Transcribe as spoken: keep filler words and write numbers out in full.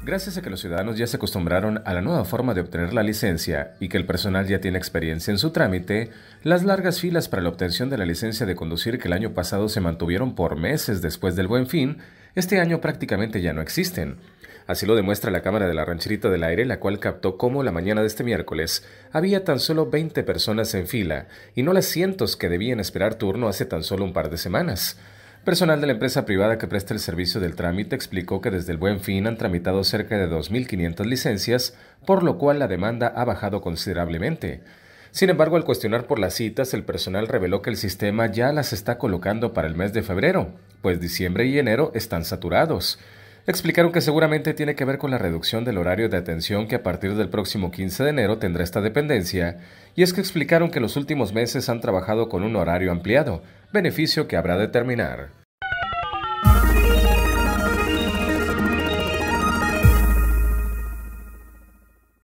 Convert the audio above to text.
Gracias a que los ciudadanos ya se acostumbraron a la nueva forma de obtener la licencia y que el personal ya tiene experiencia en su trámite, las largas filas para la obtención de la licencia de conducir que el año pasado se mantuvieron por meses después del Buen Fin, este año prácticamente ya no existen. Así lo demuestra la cámara de la Rancherita del Aire, la cual captó cómo la mañana de este miércoles había tan solo veinte personas en fila y no las cientos que debían esperar turno hace tan solo un par de semanas. Personal de la empresa privada que presta el servicio del trámite explicó que desde el Buen Fin han tramitado cerca de dos mil quinientas licencias, por lo cual la demanda ha bajado considerablemente. Sin embargo, al cuestionar por las citas, el personal reveló que el sistema ya las está colocando para el mes de febrero, pues diciembre y enero están saturados. Explicaron que seguramente tiene que ver con la reducción del horario de atención que a partir del próximo quince de enero tendrá esta dependencia, y es que explicaron que los últimos meses han trabajado con un horario ampliado, beneficio que habrá de terminar.